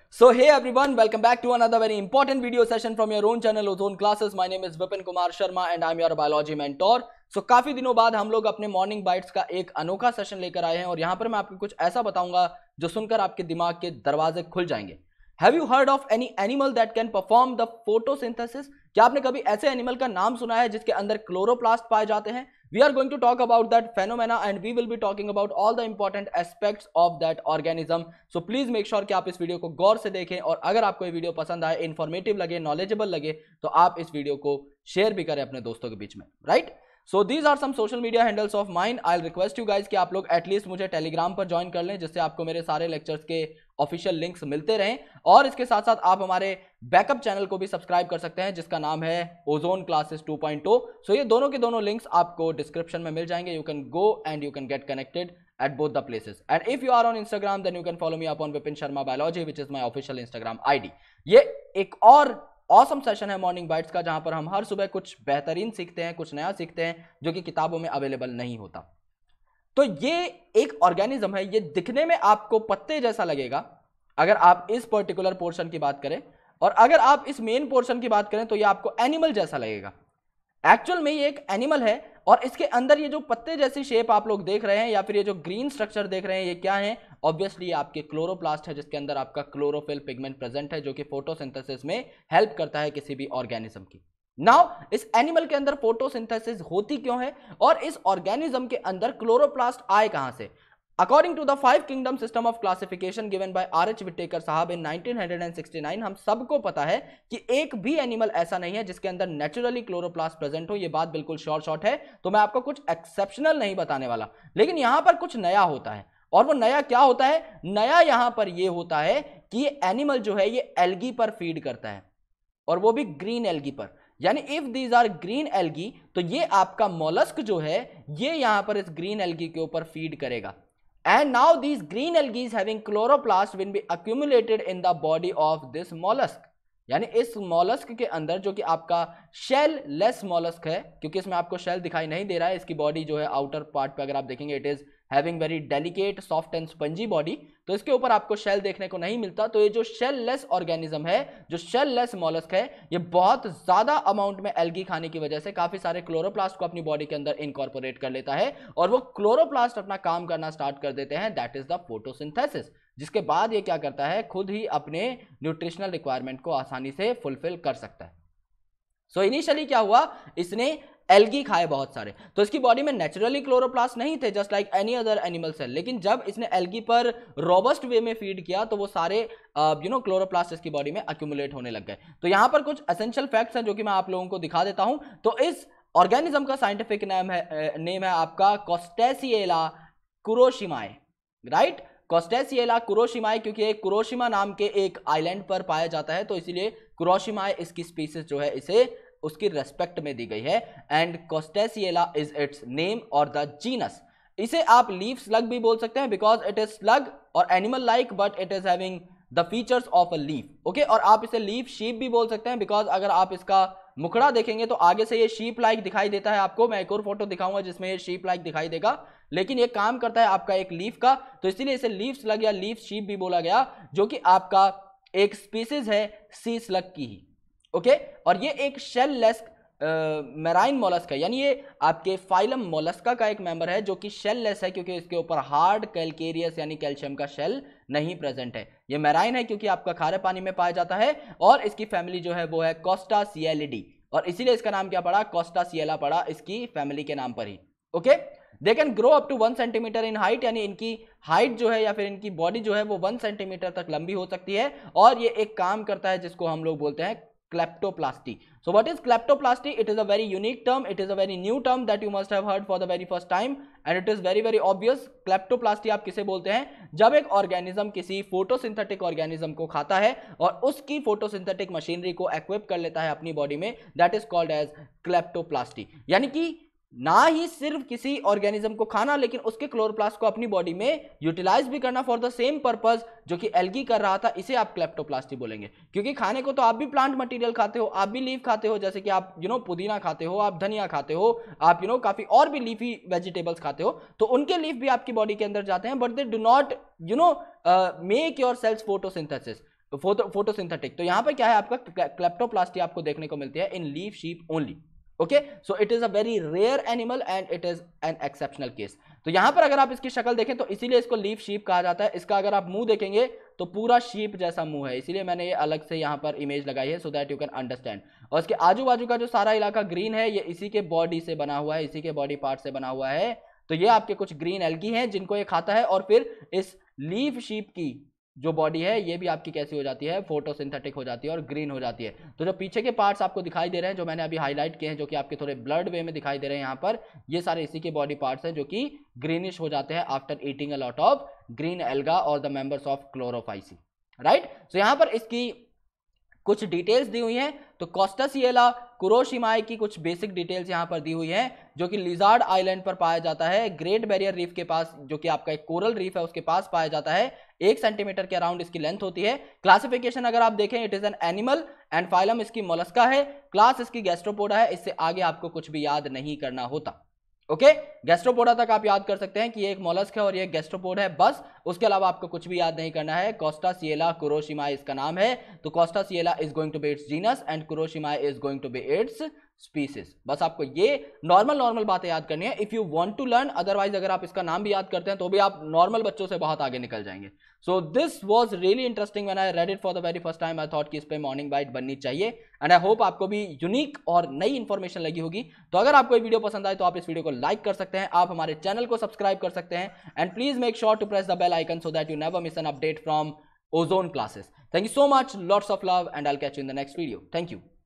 So hey everyone, welcome back to another very important video session from your own channel Ozone Classes. My name is Vipin Kumar Sharma and I'm your biology mentor. So काफी दिनों बाद हम लोग अपने morning bites का एक अनोखा session लेकर आए हैं और यहाँ पर मैं आपको कुछ ऐसा बताऊंगा जो सुनकर आपके दिमाग के दरवाजे खुल जाएंगे. Have you heard of any animal that can perform the photosynthesis? क्या आपने कभी ऐसे एनिमल का नाम सुना है जिसके अंदर क्लोरोप्लास्ट पाए जाते हैं? We are going to talk about that phenomena and we will be talking about all the important aspects of that organism. So please make sure कि आप इस वीडियो को गौर से देखें और अगर आपको ये वीडियो पसंद आए, इंफॉर्मेटिव लगे, नॉलेजेबल लगे तो आप इस वीडियो को शेयर भी करें अपने दोस्तों के बीच में, right? So these are some social media handles of mine. I request you guys कि आप लोग एटलीस्ट मुझे टेलीग्राम पर ज्वाइन कर लें जिससे आपको मेरे सारे लेक्चर्स के ऑफिशियल लिंक्स मिलते रहें और इसके साथ साथ आप हमारे बैकअप चैनल को भी सब्सक्राइब कर सकते हैं जिसका नाम है ओजोन क्लासेस 2.0. सो ये दोनों के दोनों लिंक्स आपको डिस्क्रिप्शन में मिल जाएंगे. You can go and you can get connected at both the places. And if you are on Instagram then you can follow me up on Vipin Sharma Biology which is my official Instagram ID. ये एक और awesome session है morning bites का जहां पर हम हर सुबह कुछ बेहतरीन सीखते हैं, कुछ नया सीखते हैं जो कि किताबों में अवेलेबल नहीं होता. तो ये एक ऑर्गेनिज्म है. ये दिखने में आपको पत्ते जैसा लगेगा अगर आप इस पर्टिकुलर पोर्शन की बात करें और अगर आप इस मेन पोर्शन की बात करें तो ये आपको एनिमल जैसा लगेगा. एक्चुअल में ये एक एनिमल है और इसके अंदर ये जो पत्ते जैसी शेप आप लोग देख रहे हैं या फिर ये जो ग्रीन स्ट्रक्चर देख रहे हैं ये क्या है? ऑब्वियसली ये आपके क्लोरोप्लास्ट है जिसके अंदर आपका क्लोरोफिल पिगमेंट प्रेजेंट है जो कि फोटोसिंथेसिस में हेल्प करता है किसी भी ऑर्गेनिज्म की. नाउ इस एनिमल के अंदर फोटोसिंथेसिस होती क्यों है और इस ऑर्गेनिज्म के अंदर क्लोरोप्लास्ट आए कहां से? According to the 5 kingdom system of classification given by R.H. Whittaker साहब in 1969, हम सबको पता है कि एक भी एनिमल ऐसा नहीं है जिसके अंदर नेचुरली क्लोरोप्लास्ट प्रेजेंट हो. ये बात बिल्कुल शॉर्ट है तो मैं आपको कुछ एक्सेप्शनल नहीं बताने वाला, लेकिन यहां पर कुछ नया होता है. और वो नया क्या होता है? नया यहां पर ये होता है कि ये एनिमल जो है ये एल्गी पर फीड करता है और वो भी ग्रीन एल्गी पर. यानी if these are green algae तो ये आपका मोलस्क जो है ये यहां पर इस ग्रीन एल्गी के ऊपर फीड करेगा. And now these green algae having chloroplast will be accumulated in the body of this mollusk. यानी इस मॉलस्क के अंदर जो कि आपका शेल लेस मॉलस्क है, क्योंकि इसमें आपको शेल दिखाई नहीं दे रहा है, इसकी बॉडी जो है आउटर पार्ट पे अगर आप देखेंगे it is having very delicate soft and spongy body, तो इसके ऊपर आपको शेल देखने को नहीं मिलता. तो ये जो शेल लेस ऑर्गेनिज्म है, जो शेल लेस मॉलस्क है, ये बहुत ज्यादा अमाउंट में एल्गी खाने की वजह से काफी सारे क्लोरोप्लास्ट को अपनी बॉडी के अंदर इनकॉर्पोरेट कर लेता है और वो क्लोरोप्लास्ट अपना काम करना स्टार्ट कर देते हैं. That is the photosynthesis. जिसके बाद ये क्या करता है? खुद ही अपने न्यूट्रिशनल रिक्वायरमेंट को आसानी से फुलफिल कर सकता है. सो इनिशियली क्या हुआ? इसने एल्गी खाए बहुत सारे, तो इसकी बॉडी में नेचुरली क्लोरोप्लास्ट नहीं थे just like any other animal cell. लेकिन जब इसने एल्गी पर रोबस्ट वे में फीड किया तो वो सारे क्लोरोप्लास्ट इसकी बॉडी में अक्यूमुलेट होने लग गए. तो यहां पर कुछ एसेंशियल फैक्ट्स हैं जो कि मैं आप लोगों को दिखा देता हूं. तो इस ऑर्गेनिज्म का साइंटिफिक नेम है आपका कोस्टेसिएला कुरोशिमाए, राइट? कोस्टेसिएला कुरोशिमाए, क्योंकि एक कुरोशिमा नाम के एक आइलैंड पर पाया जाता है तो इसीलिए कुरोशिमाए इसकी स्पीसीज जो है इसे उसकी रेस्पेक्ट में दी गई है. And Costasiella is its name और द जीनस. इसे आप लीफ स्लग भी बोल सकते हैं बिकॉज इट इज स्लग और animal like but it is having the features of a leaf. Okay, और आप इसे लीफ शीप भी बोल सकते हैं बिकॉज अगर आप इसका मुखड़ा देखेंगे तो आगे से ये शीप लाइक दिखाई देता है आपको. मैं एक और फोटो दिखाऊंगा जिसमें ये शीप लाइक दिखाई देगा, लेकिन ये काम करता है आपका एक लीफ का, तो इसीलिए इसे लीफ स्लग या लीफ शीप भी बोला गया जो कि आपका एक स्पीसीज है सी स्लग की ही. ओके, और ये एक शेल लेस मैराइन मोलस्क है, यानी ये आपके फाइलम मोलस्का का एक मेंबर है जो कि शेल लेस है क्योंकि इसके ऊपर हार्ड कैल्केरियस यानी कैल्शियम का शेल नहीं प्रेजेंट है. ये मैराइन है क्योंकि आपका खारे पानी में पाया जाता है और इसकी फैमिली जो है वो है कोस्टासिएलिडी और इसीलिए इसका नाम क्या पड़ा? कोस्टासिएला पड़ा इसकी फैमिली के नाम पर ही. Okay, they can grow up to 1 centimetre in height, यानी इनकी हाइट जो है या फिर इनकी बॉडी जो है वो 1 सेंटीमीटर तक लंबी हो सकती है और ये एक काम करता है जिसको हम लोग बोलते हैं kleptoplasty. So what is kleptoplasty? It is a very unique term. It is a very new term that you must have heard for the very first time and it is very obvious. Kleptoplasty आप किसे बोलते हैं? जब एक organism किसी photosynthetic organism को खाता है और उसकी फोटोसिंथेटिक मशीनरी को एक्विप कर लेता है अपनी बॉडी में, that is called as kleptoplasty. यानी कि ना ही सिर्फ किसी ऑर्गेनिज्म को खाना लेकिन उसके क्लोरोप्लास्ट को अपनी बॉडी में यूटिलाइज भी करना फॉर द सेम पर्पस जो कि एल्गी कर रहा था, इसे आप क्लेप्टोप्लास्टी बोलेंगे. क्योंकि खाने को तो आप भी प्लांट मटेरियल खाते हो, आप भी लीफ खाते हो, जैसे कि आप पुदीना खाते हो, आप धनिया खाते हो, आप काफी और भी लीफी वेजिटेबल्स खाते हो, तो उनके लीफ भी आपकी बॉडी के अंदर जाते हैं but they do not make your cells photosynthesis. Photosynthetic. तो यहाँ पे क्या है, आपका क्लेप्टोप्लास्टी आपको देखने को मिलती है in leaf sheep only. Okay, so it is a very rare animal and it is an exceptional case. तो यहां पर अगर आप इसकी शक्ल देखें तो इसीलिए इसको लीफ शीप कहा जाता है। इसका अगर आप मुंह देखेंगे तो पूरा शीप जैसा मुंह है, इसीलिए मैंने ये अलग से यहां पर इमेज लगाई है so that you can understand. और इसके आजू बाजू का जो सारा इलाका ग्रीन है ये इसी के बॉडी से बना हुआ है, इसी के बॉडी पार्ट से बना हुआ है। तो ये आपके कुछ ग्रीन एल्गी हैं जिनको ये खाता है, और फिर इस लीफ शीप की जो बॉडी है ये भी आपकी कैसी हो जाती है, फोटोसिंथेटिक हो जाती है और ग्रीन हो जाती है। तो जो पीछे के पार्ट्स आपको दिखाई दे रहे हैं, जो मैंने अभी हाईलाइट किए हैं, जो कि आपके थोड़े ब्लड वे में दिखाई दे रहे हैं यहाँ पर, ये सारे इसी के बॉडी पार्ट्स हैं जो कि ग्रीनिश हो जाते हैं after eating a lot of green alga और the members of Chlorophyceae, right. So यहाँ पर इसकी कुछ डिटेल्स दी हुई हैं। तो कोस्टासिएला कुरोशिमाई की कुछ बेसिक डिटेल्स यहां पर दी हुई हैं, जो कि लिजार्ड आइलैंड पर पाया जाता है, ग्रेट बैरियर रीफ के पास, जो कि आपका एक कोरल रीफ है उसके पास पाया जाता है। 1 सेंटीमीटर के अराउंड इसकी लेंथ होती है। क्लासिफिकेशन अगर आप देखें, it is an animal and phylum इसकी मोलस्का है, क्लास इसकी गैस्ट्रोपोडा है। इससे आगे आपको कुछ भी याद नहीं करना होता। ओके, गैस्ट्रोपोडा तक आप याद कर सकते हैं कि ये एक मोलस्क है और ये एक गैस्ट्रोपोड है, बस। उसके अलावा आपको कुछ भी याद नहीं करना है। कोस्टासिएला कुरोशिमाई इसका नाम है। तो Costasiella is going to be its genus and kuroshimae is going to be its species. बस आपको ये नॉर्मल बातें याद करनी है if you want to learn. Otherwise अगर आप इसका नाम भी याद करते हैं तो भी आप नॉर्मल बच्चों से बहुत आगे निकल जाएंगे। So this was really interesting when I read it for the very first time. I thought कि इस पे मॉर्निंग बाइट बननी चाहिए एंड आई होप आपको भी यूनिक और नई इंफॉर्मेशन लगी होगी। तो अगर आपको ये वीडियो पसंद आए तो आप इस वीडियो को लाइक कर सकते हैं, आप हमारे चैनल को सब्सक्राइब कर सकते हैं and please make sure to press the bell icon so that you never miss an update from Ozone Classes. Thank you so much, lots of love, and I'll catch you in the next video. Thank you.